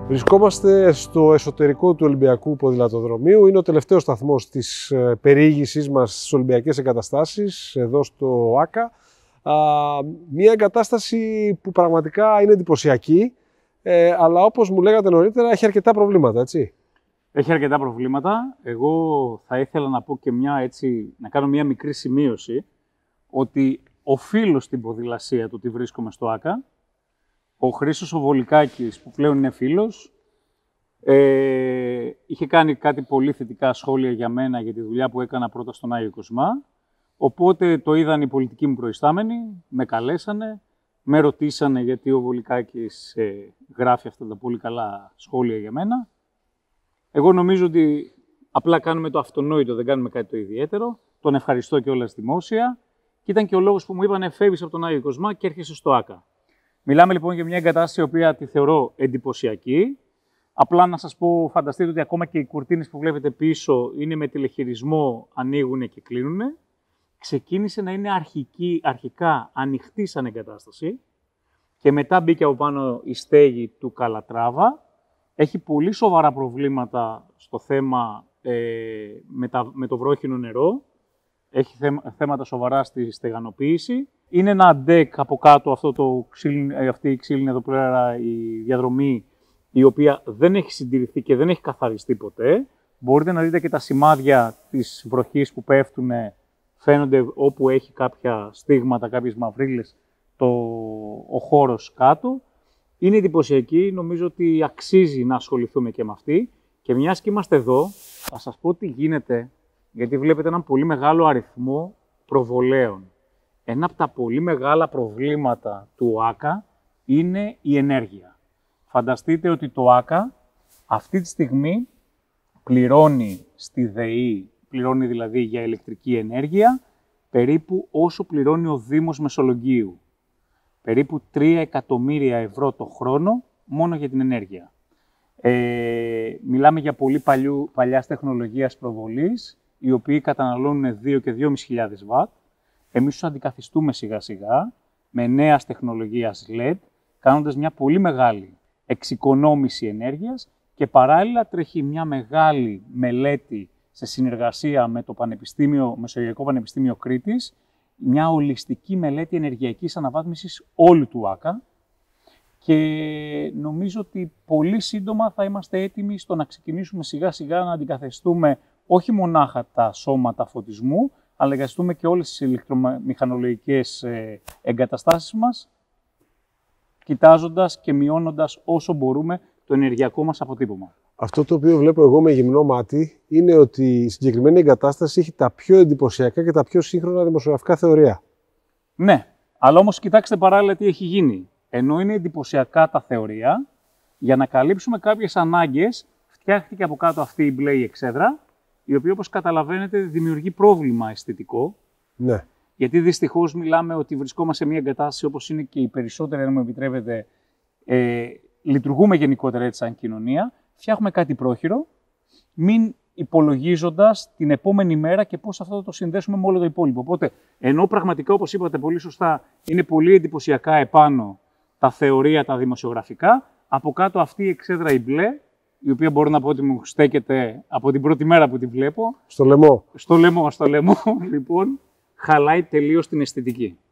Βρισκόμαστε στο εσωτερικό του Ολυμπιακού Ποδηλατοδρομίου. Είναι ο τελευταίος σταθμός της περιήγησής μας στις Ολυμπιακές εγκαταστάσεις, εδώ στο ΆΚΑ. Μια εγκατάσταση που πραγματικά είναι εντυπωσιακή, αλλά όπως μου λέγατε νωρίτερα, έχει αρκετά προβλήματα, έτσι. Έχει αρκετά προβλήματα. Εγώ θα ήθελα να πω και να κάνω μια μικρή σημείωση, ότι οφείλω στην ποδηλασία του ότι βρίσκομαι στο ΆΚΑ. Ο Χρήστος ο Βολικάκης, που πλέον είναι φίλος, είχε κάνει κάτι πολύ θετικά σχόλια για μένα για τη δουλειά που έκανα πρώτα στον Άγιο Κοσμά. Οπότε το είδαν οι πολιτικοί μου προϊστάμενοι, με καλέσανε, με ρωτήσανε γιατί ο Βολικάκης γράφει αυτά τα πολύ καλά σχόλια για μένα. Εγώ νομίζω ότι απλά κάνουμε το αυτονόητο, δεν κάνουμε κάτι το ιδιαίτερο. Τον ευχαριστώ κιόλας δημόσια. Και ήταν και ο λόγος που μου είπανε φεύγεις από τον Άγιο Κοσμά και έρχεσαι στο ΆΚΑ. Μιλάμε λοιπόν για μια εγκατάσταση η οποία τη θεωρώ εντυπωσιακή. Απλά να σας πω, φανταστείτε ότι ακόμα και οι κουρτίνες που βλέπετε πίσω είναι με τηλεχειρισμό, ανοίγουν και κλείνουν. Ξεκίνησε να είναι αρχικά ανοιχτή σαν εγκατάσταση και μετά μπήκε από πάνω η στέγη του Καλατράβα. Έχει πολύ σοβαρά προβλήματα στο θέμα με το βρόχινο νερό. Έχει θέματα σοβαρά στη στεγανοποίηση. Είναι ένα ντεκ από κάτω, αυτή η ξύλινη εδώ πέρα η διαδρομή, η οποία δεν έχει συντηρηθεί και δεν έχει καθαριστεί ποτέ. Μπορείτε να δείτε και τα σημάδια της βροχής που πέφτουν, φαίνονται όπου έχει κάποια στίγματα, κάποιες μαυρίλες, ο χώρος κάτω. Είναι εντυπωσιακή, νομίζω ότι αξίζει να ασχοληθούμε και με αυτή. Και μιας και είμαστε εδώ, θα σας πω τι γίνεται, γιατί βλέπετε έναν πολύ μεγάλο αριθμό προβολέων. Ένα από τα πολύ μεγάλα προβλήματα του ΆΚΑ είναι η ενέργεια. Φανταστείτε ότι το ΆΚΑ αυτή τη στιγμή πληρώνει στη ΔΕΗ, πληρώνει δηλαδή για ηλεκτρική ενέργεια, περίπου όσο πληρώνει ο Δήμος Μεσολογγίου. Περίπου 3 εκατομμύρια ευρώ το χρόνο μόνο για την ενέργεια. Μιλάμε για πολύ παλιάς τεχνολογίας προβολής, οι οποίοι καταναλώνουν 2 και 2.500 βατ. Εμείς τους αντικαθιστούμε σιγά σιγά με νέας τεχνολογίας LED, κάνοντας μια πολύ μεγάλη εξοικονόμηση ενέργειας και παράλληλα τρέχει μια μεγάλη μελέτη σε συνεργασία με το Μεσογειακό Πανεπιστήμιο Κρήτης, μια ολιστική μελέτη ενεργειακής αναβάθμισης όλου του ΆΚΑ και νομίζω ότι πολύ σύντομα θα είμαστε έτοιμοι στο να ξεκινήσουμε σιγά σιγά να αντικαθιστούμε όχι μονάχα τα σώματα φωτισμού, αλλά εγκαταστούμε και όλες τις ηλεκτρομηχανολογικές εγκαταστάσεις μας, κοιτάζοντας και μειώνοντας όσο μπορούμε το ενεργειακό μας αποτύπωμα. Αυτό το οποίο βλέπω εγώ με γυμνό μάτι είναι ότι η συγκεκριμένη εγκατάσταση έχει τα πιο εντυπωσιακά και τα πιο σύγχρονα δημοσιογραφικά θεωρία. Ναι, αλλά όμως κοιτάξτε παράλληλα τι έχει γίνει. Ενώ είναι εντυπωσιακά τα θεωρία, για να καλύψουμε κάποιες ανάγκες, φτιάχτηκε από κάτω αυτή η μπλε εξέδρα, η οποία όπως καταλαβαίνετε δημιουργεί πρόβλημα αισθητικό. Ναι. Γιατί δυστυχώς μιλάμε ότι βρισκόμαστε σε μια εγκατάσταση όπως είναι και οι περισσότεροι, αν μου επιτρέπετε, λειτουργούμε γενικότερα έτσι σαν κοινωνία. Φτιάχνουμε κάτι πρόχειρο, μην υπολογίζοντας την επόμενη μέρα και πώς αυτό θα το συνδέσουμε με όλο το υπόλοιπο. Οπότε, ενώ πραγματικά, όπως είπατε πολύ σωστά, είναι πολύ εντυπωσιακά επάνω τα θεωρία, τα δημοσιογραφικά, από κάτω αυτή η εξέδρα η μπλε, η οποία μπορώ να πω ότι μου στέκεται από την πρώτη μέρα που τη βλέπω. Στο λαιμό. Στο λαιμό, λοιπόν, χαλάει τελείως την αισθητική.